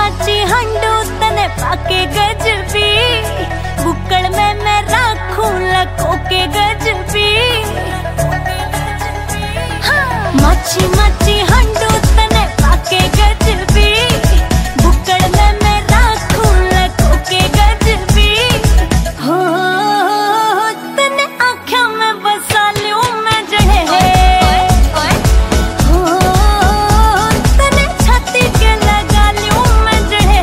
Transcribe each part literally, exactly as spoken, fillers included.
माची हंडू तने पाके गजबी, बुक्कड़ में मैं राखूं लको के गजबी। हाँ। माची माची हंडू तने पाके गजबी, बुक्कड़ में मैं राखूं लको के गजबी। हो तने आँखों में बसा लूं मैं जड़े, हो तने छाती के लगा लूं मैं जड़े।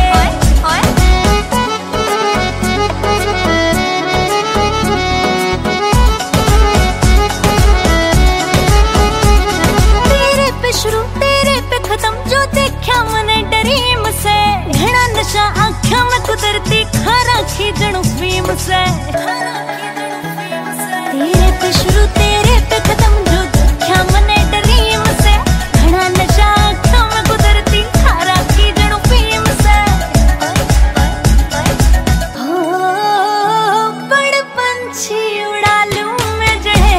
तेरे पे शुरू तेरे पे खत्म जो देखा मने ड्रीम से, घना नशा आँखों में कुदरती खारा खींचणु फीम से। तेरे पे शुरू तेरे पे खत्म जो देखा मने ड्रीम से, घना नशा आँखों में कुदरती खारा खींचणु फीम से। हो बड़ पंछी उड़ा लूं मैं जड़े,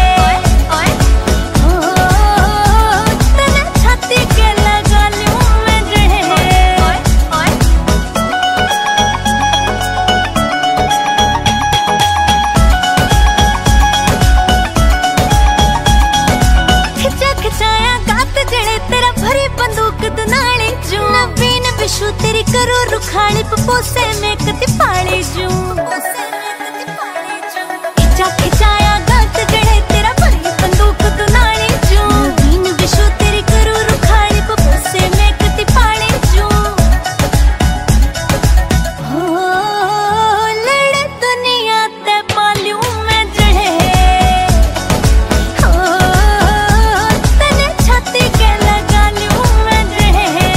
हो तने छाती के लगा लूं मैं जड़े। खिंचा खिंचाया गात जड़े तेरा भरी बंदूक दुनाली जू, नवीन विशु तेरी करो रुखाली पपोसे में कति पाली जू। खिंचा खिंचाया गात जड़े तेरा भरी बंदूक दुनाली जू, नवीन विशु तेरी करो रुखाली पपोसे में कति पाली जू। हो लड़ दुनिया ते पालूं मैं जड़े, हो तने छाती के लगा लूं मैं जड़े,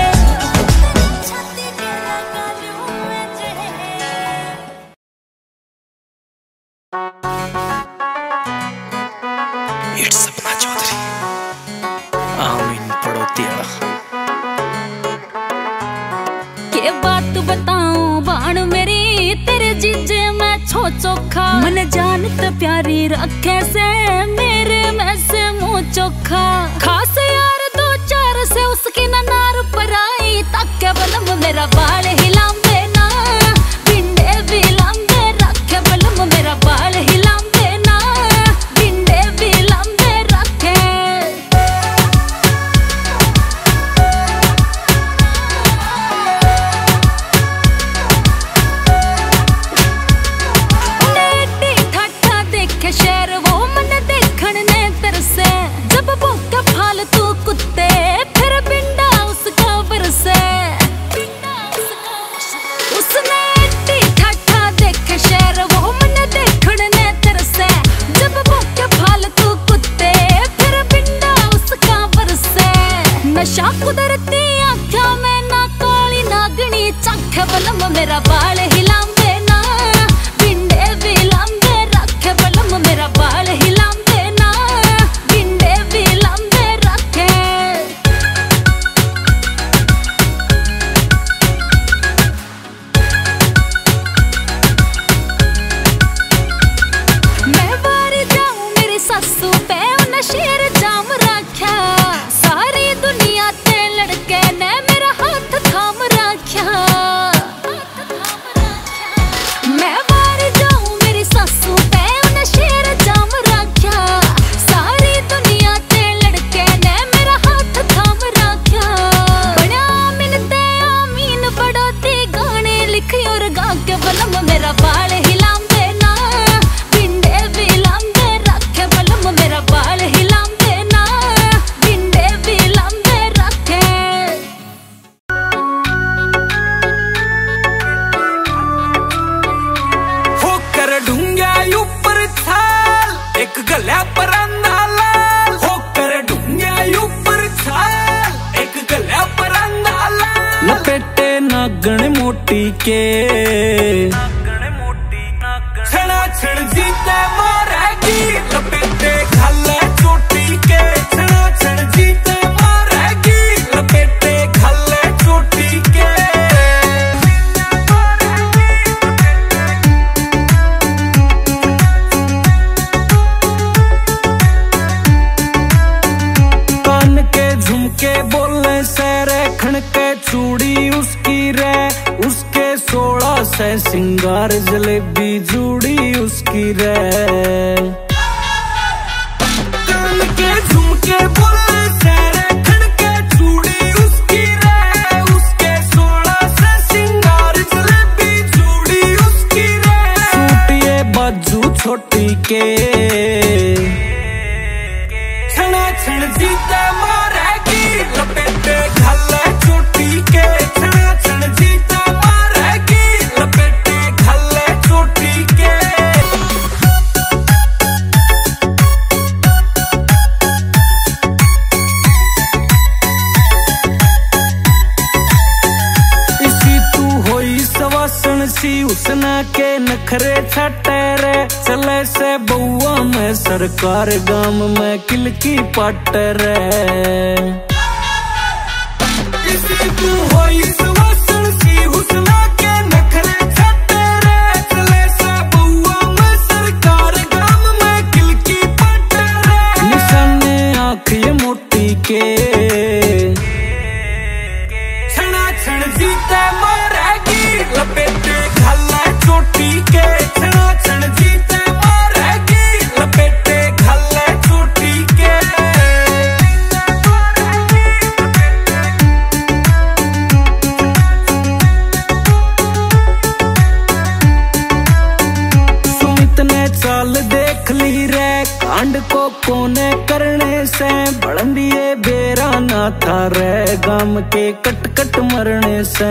छाती के लगा लूं मैं जड़े। इट्स सपना चौधरी आमीन पड़ोतिया। के बात बताऊं बाण मेरी तेरे जीजे मैं छो चोखा, मन जानत प्यारी रखे से मेरे में से मुंह चोखा। खास यार दो चार से उसकी नार पर आई, ताके बलम मेरा बाल हिलांबे ना, बिंडे भी लांबे रखे बलम मेरा बाल हिलांबे ना, बिंडे भी लांबे रखे। नेटी ठाठा देखे शहर वो मन देखण ने तरसे, जब भूखे फालतू कुत्ते फिर बिंडा उसका बरसे। उसने नेटी ठाठा देखे शहर वो मन देखण ने तरसे, जब भूखे फालतू कुत्ते फिर बिंडा उसका बरसे। नशा कुदरती आँखों में ना काली नागनी चख बलम मेरा बाल हिलांबे ना, बिंडे भी लांबे रखे बलम मेरा बाल हिलांबे ना, बिंडे भी लांबे रखे। मैं बाहर जाऊं मेरी सासू पे उन शेर जाम रख्या, सारी दुनिया ते लड़के ने मेरा हाथ थाम रख्या। मैं बाहर जाऊं मेरी सासू पे उन शेर जाम रख्या, सारी दुनिया ते लड़के ने मेरा हाथ थाम रख्या। बड़ा आमीन ते आमीन बड़ोती गाने लिखी और गा के बलम मेरा बाल हिलांबे ना, बिंडे भी लांबे रखे बलम मेरा बाल हिलांबे ना, बिंडे भी लांबे रखे। होकर ढूंगा ऊपर छाल एक गला पर लाल, होकर ढूंगा ऊपर छाल एक गला पर लाल। लपेटे नागण मोटी के छड़ा छड़ जीते मारेगी, लपेटे खाले चोटी के छड़ा छड़ जीते मारेगी, लपेटे खाले चोटी के। कान के झुमके बोले से रे खण के चूड़ी उसकी रे, उसके सोलह से सिंगार जलेबी जूड़ी उसकी रे। कान के झुमके बोले सारे खड़के चूड़ी उसकी रे, उसके सोलह से सिंगार जलेबी जूड़ी उसकी रे। सूटिए बाजू छोटी के छना छन जीते मारेगी लपेटे घल्ले चोटी के, छना छन जीते मारेगी लपेटे घल्ले चोटी के। इसी तू होई सवासन सी उसना के नखरे छटे रे, चले से बउआ में सरकार गाम में किलकी पट रे। इसी तू होई सवासन सी उसना के नखरे छटे रे, चले से बउआ में सरकार गाम में किलकी पट रे। निशाने आँख ये मोटी के छना छन जीते मारेगी लपेटे घल्ले चोटी के, छना छन जीते मारेगी लपेटे घल्ले चोटी के। सुमित ने चाल देख ली रे, कांड को कोने करने से बड़ंदिए बेरा ना था रे, गाम के कट कट मरने से।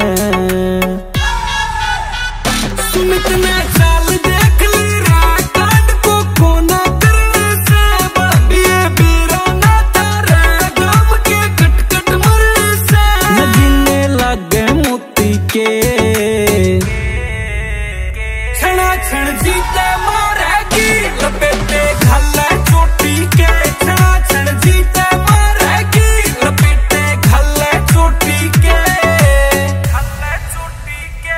सुमित ने चाल देख ली रे, कांड को कोना करने से बड़ंदिए बेरा ना था रे, गाम के कट कट मरने से। नगीने लागे मोती के छना छन जीते मारेगी लपेटे घल्ले चोटी के, छना छन जीते मारेगी लपेटे घल्ले चोटी के, घल्ले चोटी के।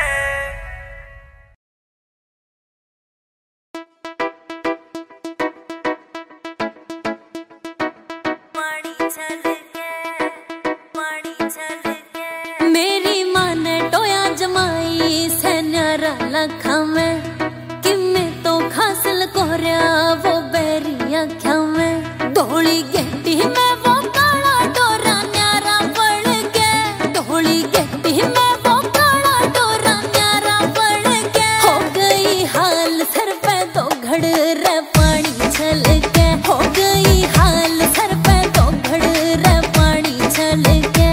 मेरी माँ ने टोया जमाई से न्यारा लखा में, कि मैं तो खासल कोरिया वो बेरी आख्या में। धोली गेटी में वो काला डोरा न्यारा पड़ के, धोली गेटी में वो काला डोरा न्यारा पड़ के। हो गई हाल सर पे तो घड़ रे पानी छल के, हो गई हाल सर पे तो घड़ रे पानी छल के।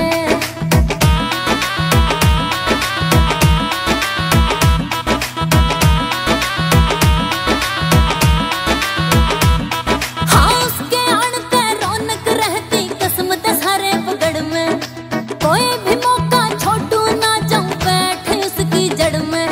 हाँ उसके आड़ते रौनक रहती किस्मत सारे पगड़ में, कोई भी मौका छोटू ना जाऊं बैठ उसकी जड़ में।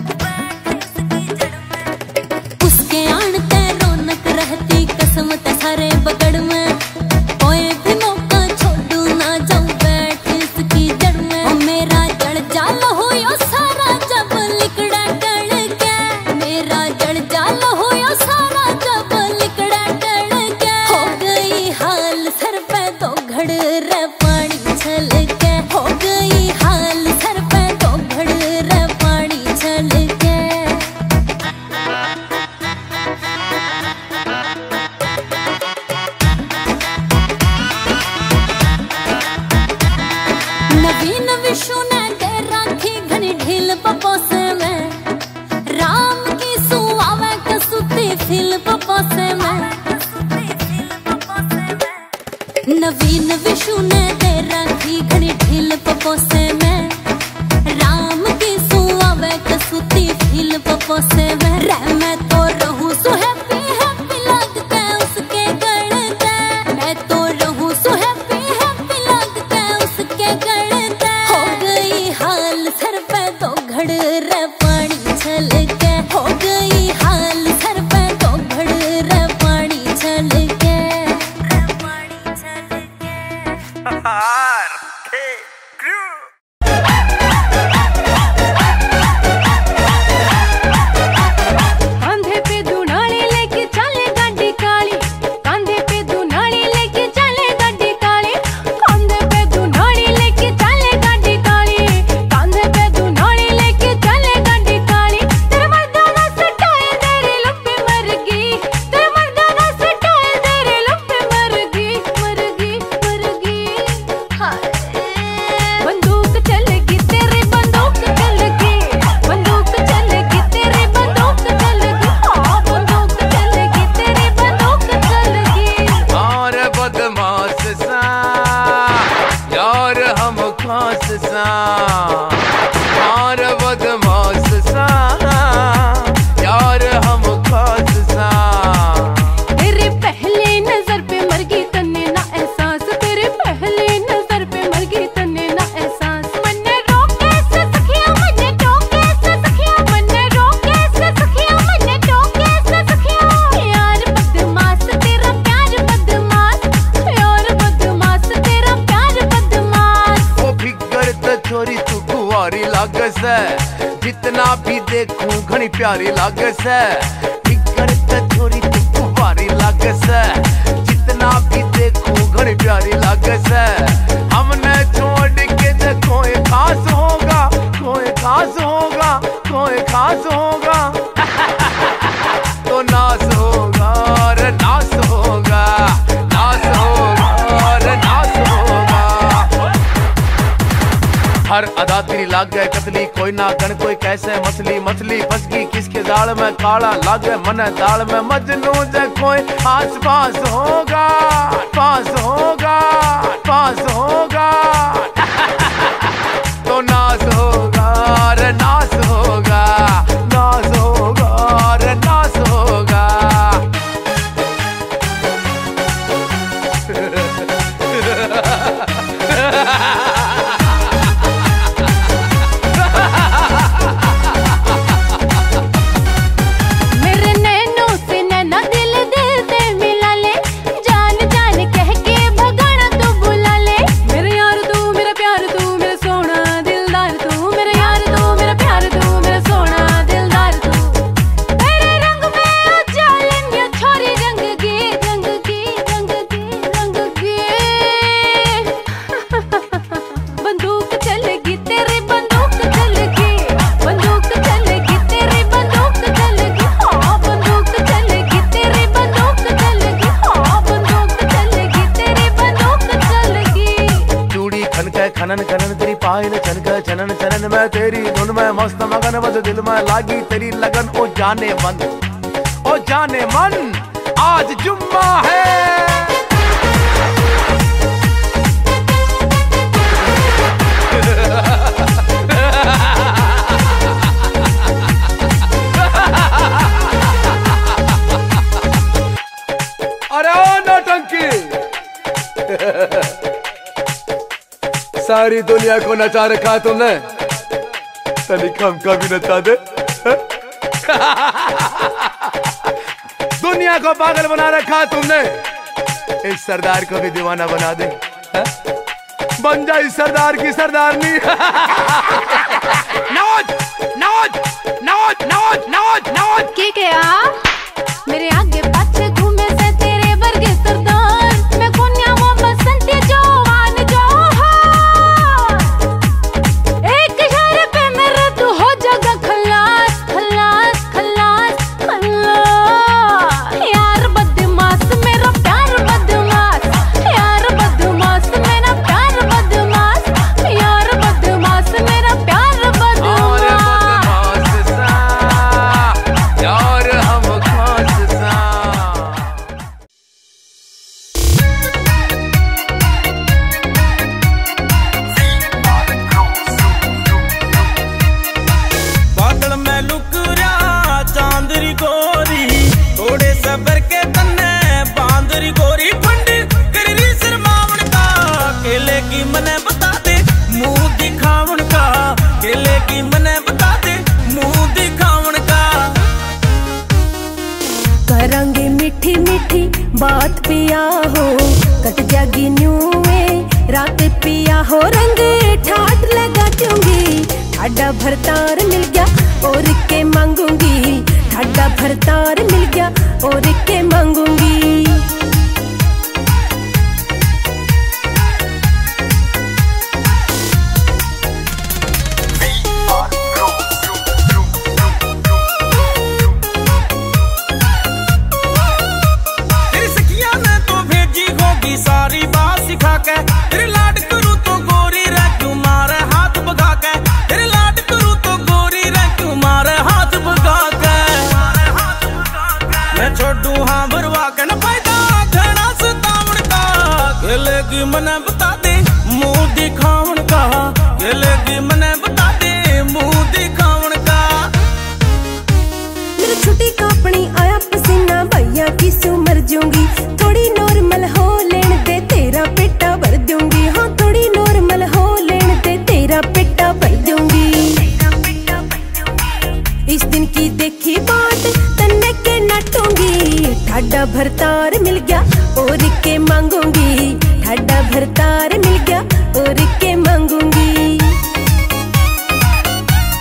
उसके आड़ते रौनक रहती किस्मत सारे पगड़ में, कोई भी मौका छोटू ना जाऊं बैठ उसकी जड़ में। ओ मेरा जड़ जाल होयो सारा जब लिकड़ा टल के, मेरा जड़ जाल होयो सारा जब लिकड़ा टल के। हो गई हाल सर पे तो घड़ रे पानी छल के, हो गई हाल सर पे तो घड़ रे पानी छल के। नवीन विशु ने दे राखी घनी ढील पपोसे में, राम की सुआवे कसुती फिल पपोसे में। नवीन विशु ने दे राखी घनी ढील पपोसे में, राम की सुआवे कसुती फिल पपोसे में। रे मैं तो रहूं सो हैप्पी हैप्पी लगते उसके गण के, मैं तो रहूं सो हैप्पी हैप्पी लगते उसके गण के। हो गई हाल सर पे तो घड़ रे पानी छल के, हो गई हाल सर पे तो घड़ रे पानी छल के। से, जितना भी देखूं घनी प्यारी लागे से, फिकर ते थोड़ी कुंवारी लागे से, जितना भी देखूं घनी प्यारी लागे से। हमने छोड़ के जे कोई खास होगा, कोई खास होगा, कोई खास होगा तो नास होगा रे नास होगा, नास होगा रे नास होगा। हर अदा तेरी लाग गए कतली, कोई ना गण कोई कैसे मछली, मछली फंस गई किसके जाल में, काला लागे मन दाल में। मजनू जे कोई आस पास होगा, पास होगा, पास होगा तो नास होगा रे नास होगा, नास होगा रे नास होगा। मेरे नैनों से नैना दिल दिल से मिला ले, जान जान कह के भगाना तू बुला ले। मेरे यार तू मेरा प्यार तू मेरा सोना दिलदार तू, मेरे यार तू मेरा प्यार तू मेरा सोना दिलदार तू। तेरे रंग में आ जालन या छोरी रंग की, रंग की, रंग की, रंग की बंदूक चलेगी तेरी बंदूक चलेगी, बंदूक चलेगी तेरी बंदूक चलेगी, हाँ बंदूक चलेगी तेरी बंदूक चलेगी, हाँ बंदूक चलेगी तेरी बंदूक चलेगी। चूड़ी खनके खनन खनन तेरी पायल छनके छनन छनन में, तेरी धुन में मस्त मगन बस दिल में लागी तेरी लगन। ओ जाने मन, ओ जाने मन आज जुम्मा है। अरे ओ नौटंकी सारी दुनिया को नचा रखा तुमने, तनिक हमका भी नचा दे। दुनिया को पागल बना रखा तुमने, इस सरदार को भी दीवाना बना दे। हा? बन जा इस सरदार की सरदारनी। नौज नौज नौज नौज नौज नौज के क्या मेरे आगे पाछे घूमे से तेरे वर्गे सरदार, मैं कोन्या वो बसंती जवान जोहार। एक इशारे पे मेरे तू हो जाएगा खलास, खलास, खलास, खलास। यार बदमाश मेरा प्यार बदमाश, यार बदमाश मेरा प्यार बदमाश, यार बदमाश मेरा प्यार बदमाश। यार हम खास सा। बादल में लुक रहा चांदरी गोरी, थोड़े सबर के तन्ने बांदरी गोरी। फंडी कर रही शर्मावन का, केले की मने बता दे मुंह दिखावन का, केले की मने बता दे मुंह दिखावन का। करांगे मीठी मीठी बात पिया हो, कट जागी न्यूए रात पिया हो। रंग ठाट लगा दूंगी, ठाडा भरतार मिल गया और के मांगूंगी, ठाडा भरतार मिल गया और के मांगूंगी। तेरी सखिया ने तो भेजी होगी सारी बात सिखा के, तेरे लाड करूं तो गोरी रे क्यों मारे हाथ भगा के, तेरे लाड करूं तो गोरी रे क्यों मारे हाथ भगा के। मैं छोड़ू हाँ भरवा के न फायदा घना सतावन का, केले की मने बता दे मुंह दिखावन का, केले की मने बता दे मुंह दिखावन का। मेरी छुट्टी कापनी आया पसीना भैया की सू मर जाऊंगी, थोड़ी नॉर्मल हो लेन दे तेरा पेटा भर दूंगी, हाँ थोड़ी नॉर्मल हो लेन दे तेरा पेटा भर दूंगी। इस दिन की देखी बात तन्ने के नटूंगी, ठाडा भरतार मिल गया और के मांगूंगी, ठाडा भरतार मिल गया और के मांगूंगी।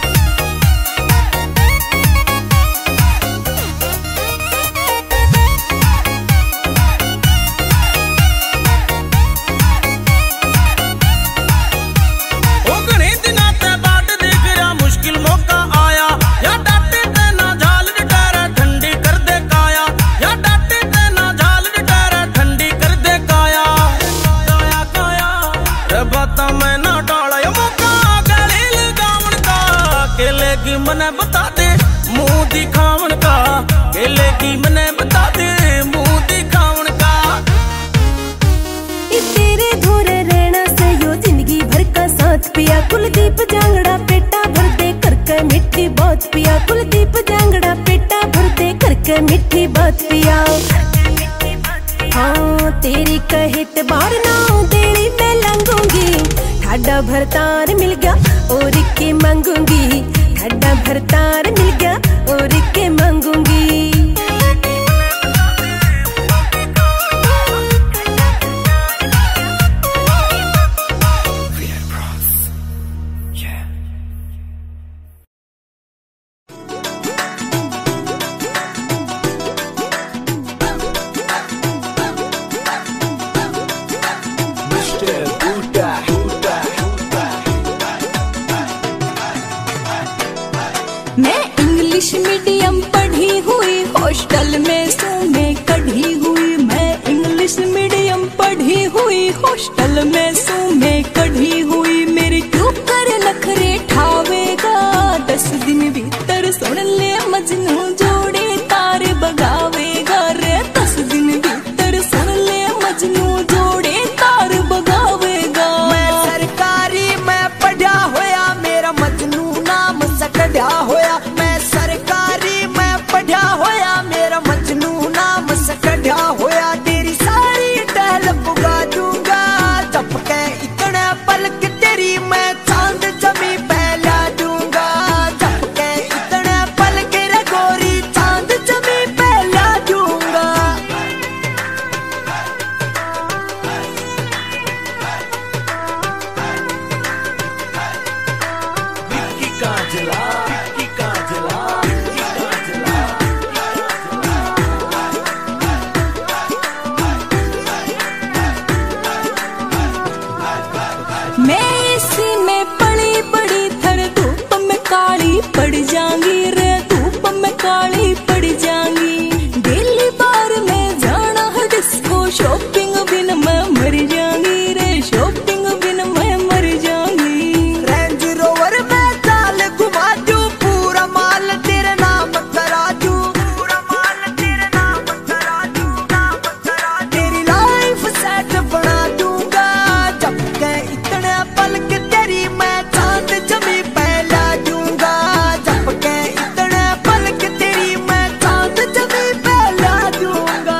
कुलदीप जांगड़ा पेटा भर दे करके मिट्टी बहुत पिया। कुलदीप जांगड़ा पेटा भर दे करके मिट्टी बहुत पिया। हाँ तेरी कहित बार ना देरी मैं लंघूंगी। ठाडा भरतार मिल गया और के मांगूंगी। ठाडा भरतार मिल गया और के मांगूंगी। मैं इंग्लिश मीडियम पढ़ी हुई हॉस्टल में सू में कढ़ी हुई। मैं इंग्लिश मीडियम पढ़ी हुई हॉस्टल में सू में कढ़ी हुई। मेरे क्यों कर नखरे ठावेगा दस दिन भीतर सुन ले मजनू जोड़े तारे बगावेगा रे। दस दिन भीतर सुन ले मजनू जोड़े तार बगावेगा। मैं सरकारी मैं पढ़ा होया मेरा मजनू नाम सकड़ा होया। मैं सरकारी मैं पढ़ा होया मेरा मजनू नाम सकड़ा होया। तेरी सारी टहल पुगा दूंगा जब के इतने पलक तेरी मैं चांद जमी पहला दूंगा। जब के इतने पलक रे गोरी चांद जमी पहला दूंगा। विक्की काजला विक्की काजला मैं इसी में पड़ी बड़ी थर धूप में काली पड़ जाऊंगी रे। धूप में काली पड़ जाऊंगी। डेली बार में जाना है डिस्को शॉपिंग बिन मैं मर जाऊंगी रे। शॉपिंग बिन मैं मर जाऊंगी। रेंज रोवर में चाल घुमा दूं पूरा माल तेरे नाम करा दूं। पूरा माल तेरे नाम करा दूं नाम करा दूं। तेरी लाइफ सेट बना दूंगा जब के इतने पलक तेरी मैं चांद जमी पहला दूंगा। जब के इतने पलक तेरी मैं चांद जमी पहला दूंगा।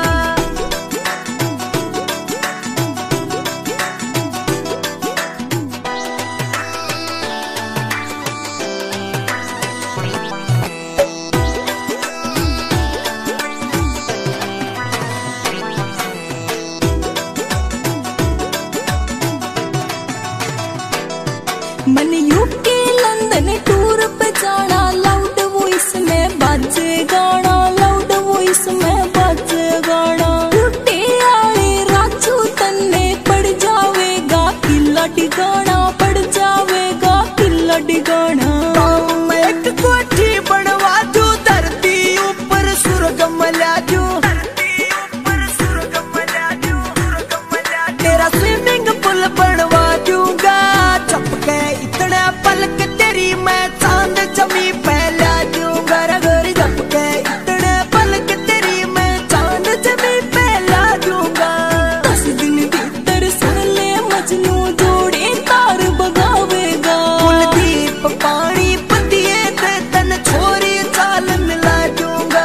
मन यूके लंदन टूर पे जाना लाउड वॉइस में बाजे गाना। लाउड वॉइस में बाजे गाना। टूटे आले राजू तन्ने पड़ जावेगा किला डिगाना। पड़ जावेगा किला डिगाना। गाँव में एक कोठी बनवा दूं धरती ऊपर स्वर्ग मिला दूं। धरती ऊपर स्वर्ग मिला दूं स्वर्ग मिला दूं। तेरा स्विमिंग पूल बनवा दूंगा जब के इतने पलक तेरी मैं चांद जमी पहला दूंगा रे गोरी। जब के इतने पलक तेरी मैं चांद जमी पहला दूंगा। दस दिन भीतर सुन ले मजनू जोड़े तार बगावेगा। कुलदीप पानी पतिए ते तन छोरी चाल मिला दूंगा।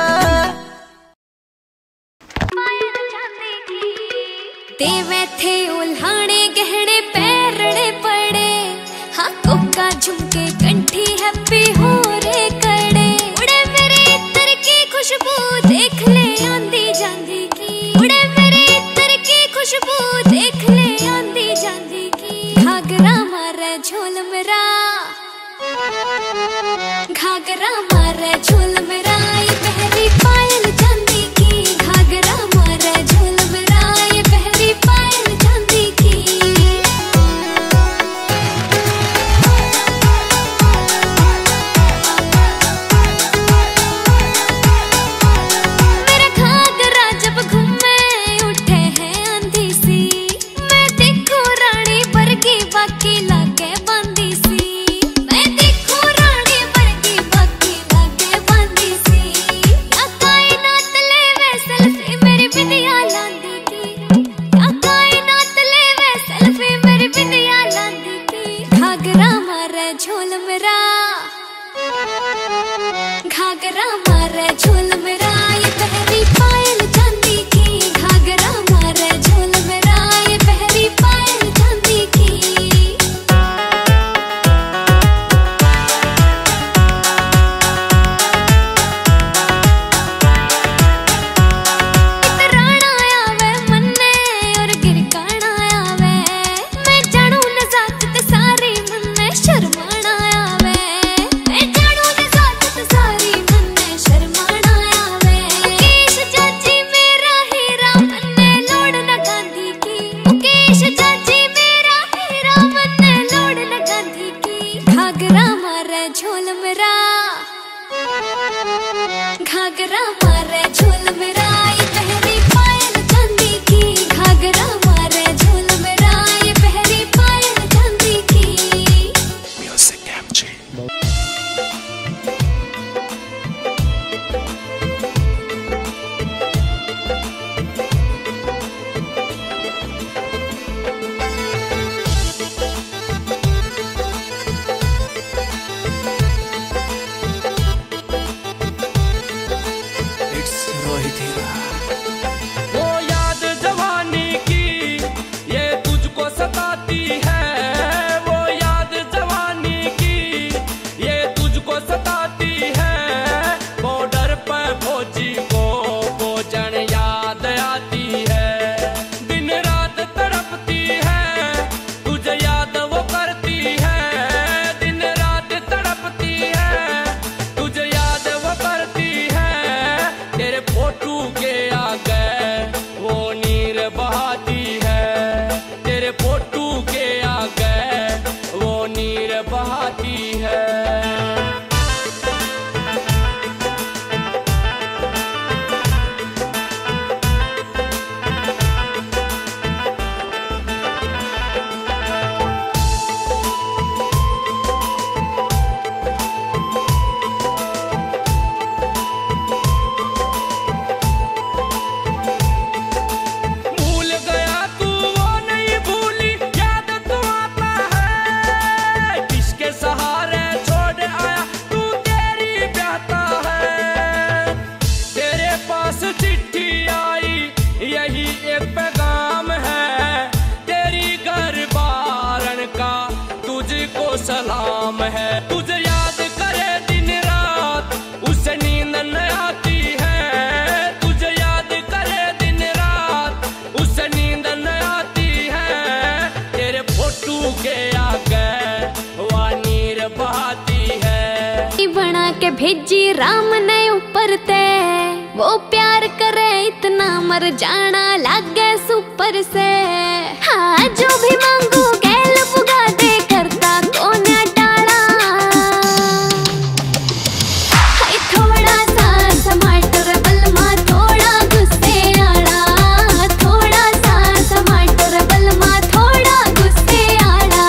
देवे थे उल्हाने गहने पैरड़े पड़े। हाँ कोका झुमके कंठी हैप्पी हो रे कड़े। उड़े मेरे इत्र की खुशबू देख ले आंधी जांधी की। उड़े मेरे इत्र की खुशबू देख ले आंधी जांधी की। घाघरा मारे झोल मेरा घाघरा मारे झोल मेरा। ये पहली पायल चांदी की। घाघरा मारे झोल मेरा ये पहली पायल चांदी की। एक पैगाम है तेरी घर बारन का, तुझको सलाम है। तुझे याद करे दिन रात उसे नींद न आती है, तुझे याद करे दिन रात उसे नींद न आती है। तेरे फोटू के आगे वह नीर बहाती है। बना के भेजी राम ने ऊपर ते, वो प्यार करे इतना मर जाना लागे सुपर से। हाँ जो भी मांगू गैल पुगा दे, करता कौन डाला। हाय थोड़ा सा टमाटर बलमा थोड़ा गुस्से आड़ा, थोड़ा सा टमाटर बलमा थोड़ा गुस्से आड़ा।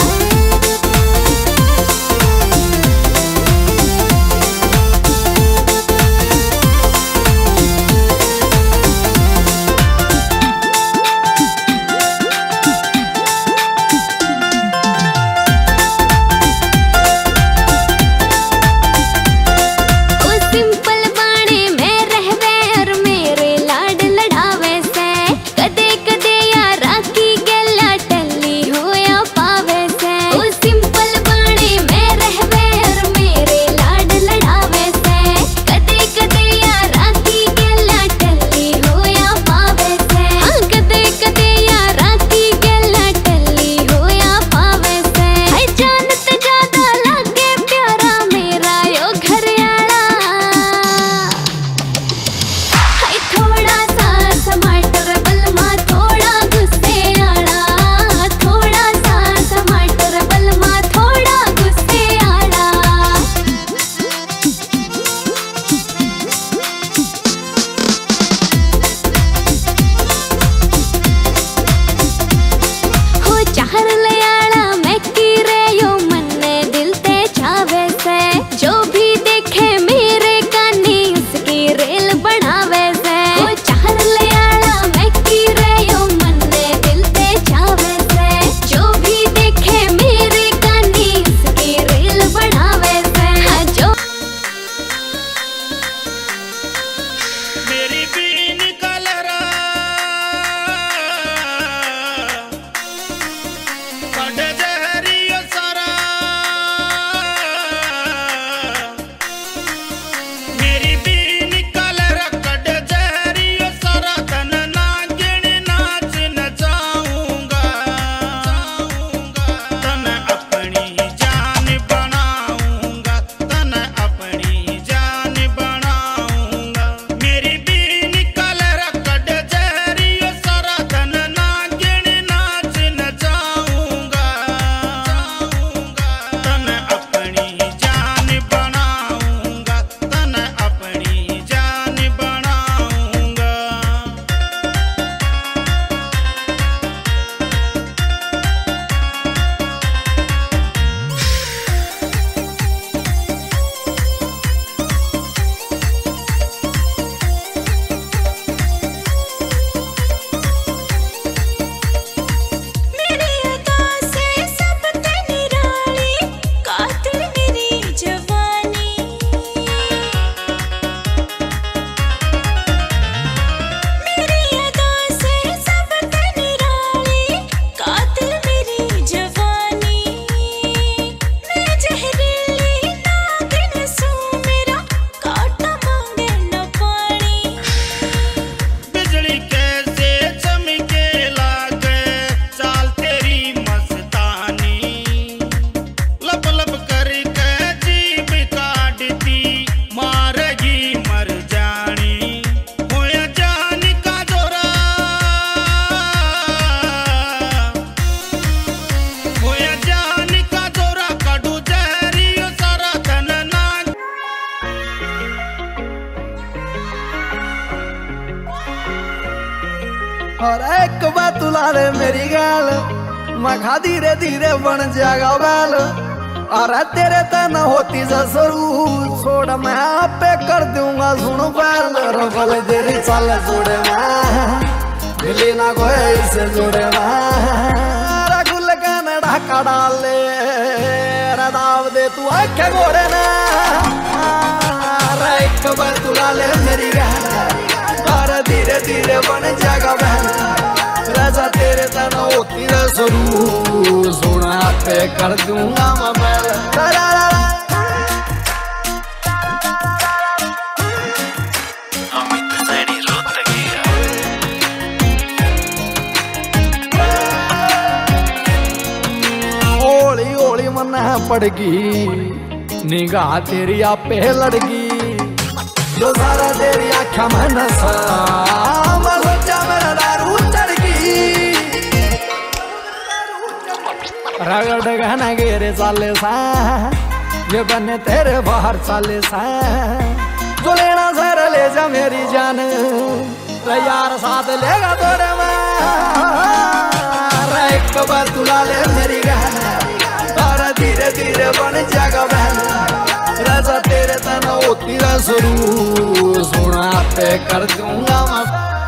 और एक बात तुला रे मेरी गाल मखा धीरे धीरे बन जाएगा बैल और तेरे तन होती जसरू छोड़ मैं आपे कर दूंगा सुन बैल रबल तेरी चल जोड़े मैं दिली ना कोई से जोड़े मैं गुल का ढाका डाल ले दाव दे तू आखे गोड़े ना एक बात तुला ले मेरी गाल और धीरे धीरे बन जाएगा बहन राजा तेरे तना होती रे शुरू सोना पे कर दूंगा मैं मैल ओली ओली मन पड़गी निगाह तेरी आपे लड़गी जो सारा तेरी आँखा में नशा मैं सोचा मेरा दारू चढ़गी रगड़ गहना गेरे साले सा ये बने तेरे बाहर साले सा जो लेना सर ले जा मेरी जान रे यार साथ लेगा तोरे में एक बार तुला ले मेरी गहना तारा धीरे धीरे बन जाएगा बहन राजा तेरे तना होती रे शुरू सोना पे कर दूंगा मैं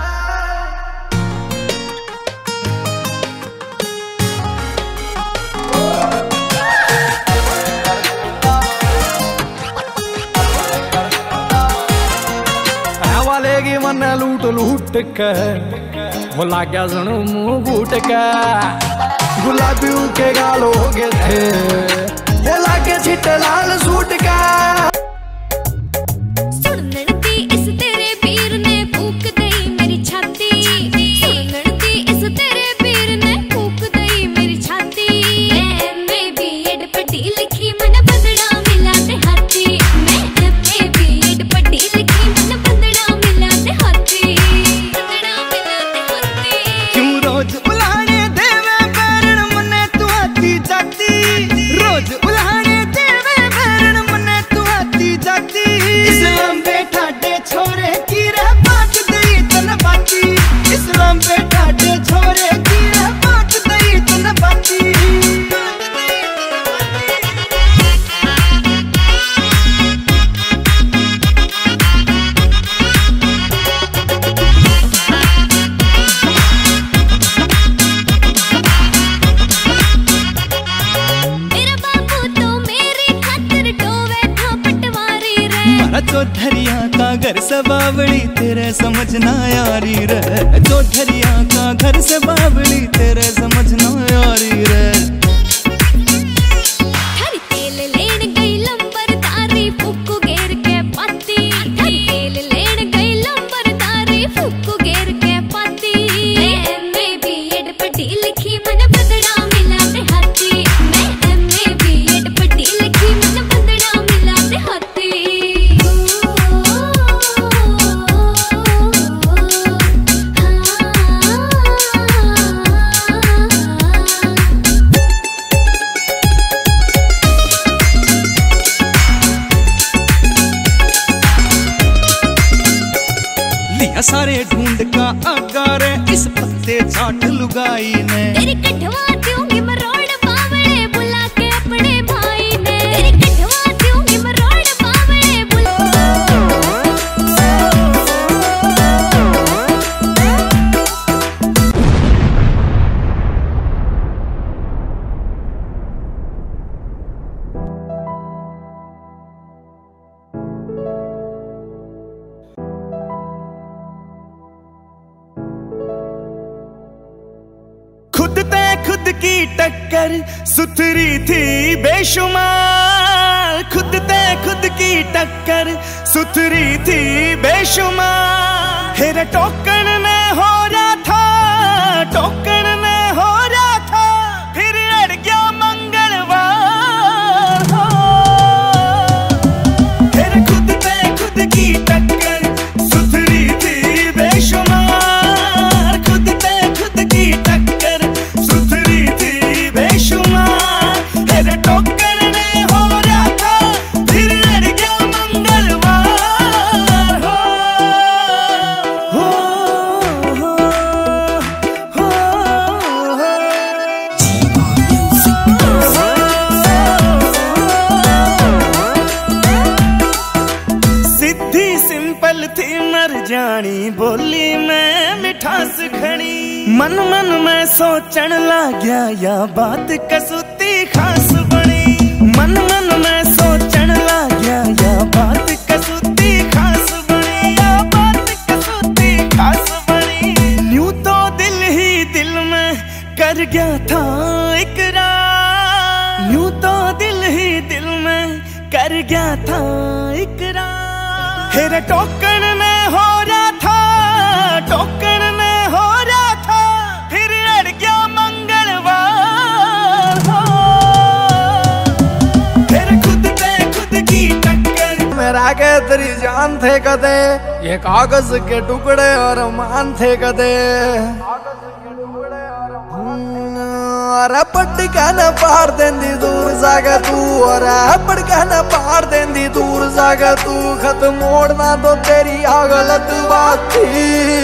वालेगी मन लूट लूट के वो लाग्या सुनो मुंह घूट के गुलाबी के गाल हो गए थे वो लागे छिटे लाल सूट का सुन लड़ती इस तेरे पीर ने फूक दई मेरी छाती सुन लड़ती इस तेरे पीर ने फूक दई मेरी छाती मैं भी एड पट्टी लिखी मन बदड़ा मिला ते हाथी मैं भी एड पट्टी लिखी मन बदड़ा मिला ते हाथी बदड़ा मिला ते हाथी क्यों रोज उलाने देवे पैरण मने तू आती जाती रोज उलाने देवे पैरण मने तू आती जाती इस्लाम बैठा डे छोरे की रे बात दई तन बाती इस्लाम बैठा डे छोरे की रे बात दई तन बाती मेरा बाबू तो मेरी खातिर डोवे था पटवारी रे चौधरिया का घर से बावड़ी तेरे समझ ना यारी रे चौधरिया का घर से बावड़ी तेरे समझ ना यारी रे थारी तेल लेन गई लंबरदारी फूकू घेर के पाती थारी तेल लेन गई लंबरदारी फूकू घेर के पाती मैं भी एड पट्टी लिखी मन बदड़ा मिला ते हाथी मैं भी एड पट्टी लिखी मन बदड़ा मिला ते हाथी लिया सारे ढूंढ का अगारे इस पत्ते चाट लुगाई ने तेरी कठवा दूंगी मरोड़ बावड़े बुला के अपने भाई ने तेरी कठवा दूंगी मरोड़ बावड़े बुला खुद ते खुद की टक्कर सुथरी थी बेशुमार खुद ते खुद की टक्कर सुथरी थी बेशुमार हेरे टोकन ने हो रहा था टोकन ने हो रहा था फिर अड़ गया मंगलवार हो हेरे खुद ते खुद की टक्कर सुथरी थी बेशुमार खुद ते खुद की टक्कर सुथरी थी बेशुमार हेरे टोकन ने हो रहा था फिर अड़ गया मंगलवार हो हो हो हो सिद्धि सिंपल थी मर जानी बोली मैं मिठास घनी मन मन में सोचन लाग्या या बात कसुती खास बनी मन मन में सोचन लाग्या या बात कसुती खास बनी या बात कसुती खास कर गया था इकरार, यूं तो दिल ही दिल में कर गया था इकरार। हेरे टोकन में हो रहा था, टोकन में हो रहा था, फिर अड़ गया मंगलवार हो। फिर खुद पे खुद की टक्कर, मेरा के तेरी जान थे कदे, ये कागज के टुकड़े और मान थे कदे। अरे पटका न पार देंदी दूर जागा तू, अरे पटका न पार देंदी दूर जागा तू। खत मोड़ना तो तेरी आ गलत बात थी,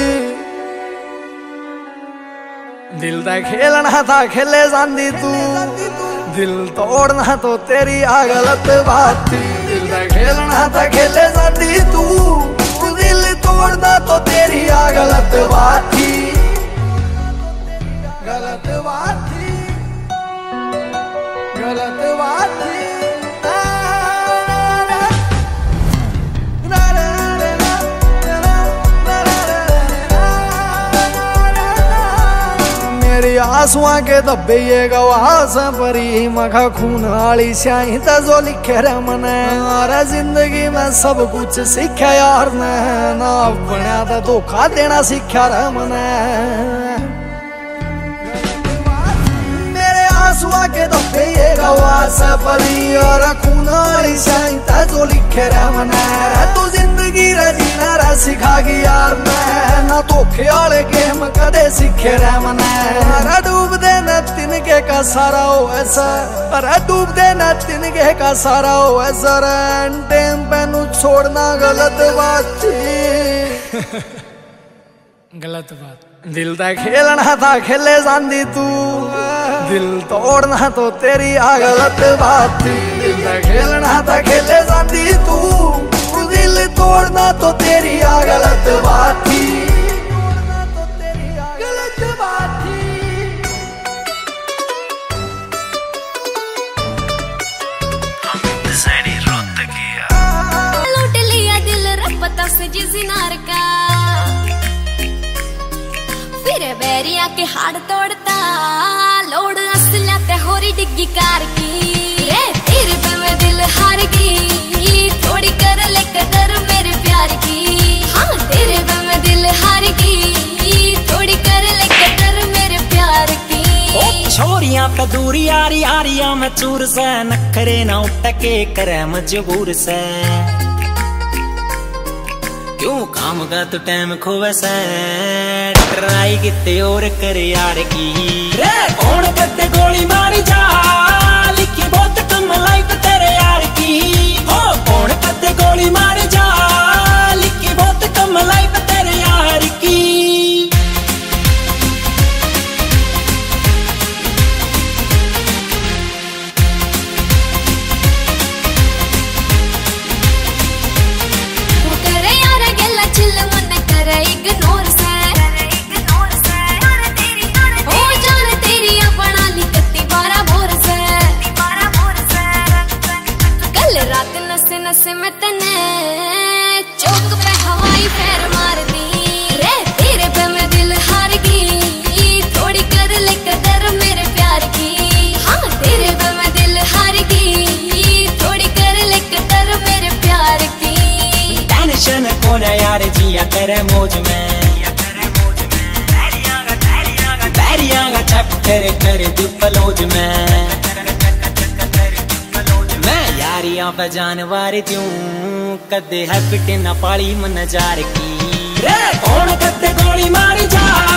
दिल दा खेलना था खेले जांदी तू। दिल तोड़ना तो तेरी आ गलत बात थी, दिल दा खेलना था खेले जांदी तू। दिल तोड़ना तो तेरी आ गलत बात थी, गलत बात थी, गलत बात थी। मेरी आंसुआ के दबे ये गवास परी, मखा खून वाली स्याही तो लिखे रे मने। अरे जिंदगी में सब कुछ सीखा यार ने, ना बनया तो धोखा देना सीखा रे मने। आंसुआ के दबे ये गवास परी, और खून वाली स्याही तो लिखे रे मने। तू जिंदगी रे जीना रे सिखा गई यार मैं, ना धोखे वाले गेम कदे सीखे रे मने। अरे डूब दे न तिनके का सारा हो ऐसा, अरे डूब दे न तिनके का सारा हो ऐसा। टाइम पे नु छोड़ना गलत बात थी, गलत बात। दिल दा खेलना था खेले जांदी तू, दिल तोड़ना तो तेरी आ गलत बात थी। दिल दा खेलना था खेले जांदी तू, दिल तोड़ना तो तेरी आ गलत बात थी, तो तेरी आ गलत बात थी। लूट लिया दिल रपता से जिनार का, फिर बैरिया के हाड़ तोड़ता, लोड असला ते होरी डिग्गी कार की। रे तेरे पे मैं दिल हार गई, थोड़ी कर ले कदर मेरे प्यार की। हाँ तेरे पे मैं दिल हार गई, थोड़ी कर ले कदर मेरे प्यार की। ओ छोरियां का दूर यारी यारिया में चूर से, नखरे ना उठके करे मजबूर से। क्यों काम का तो टाइम खोवे से, ट्राई किते और कर यार की। रे कौन कदे गोली मारी जा, लिखी बहुत कम लाइफ तेरे यार की। हो कौन कदे गोली मारी जा, लिखी बहुत कम लाइफ तेरे यार की। इग्नोर से, ओ जान तेरी अपना ली कत्ती बारह भोर से। कल रात नसे नसे में तने चौक पे हवाई फेर मार दी। रे तेरे पे मैं दिल हार गई, थोड़ी कर ले कदर मेरे प्यार की। हाँ तेरे पे मैं दिल हार गई, थोड़ी कर ले कदर मेरे प्यार की। टेंशन कौन यार जिया करे मौज में, बैरियां चैप्टर कर दू पलोज में। मैं यारियां पे जानवर दूं, कदे हैबिट न पाली मन जार की। रे कौन कदे गोली मारी जा,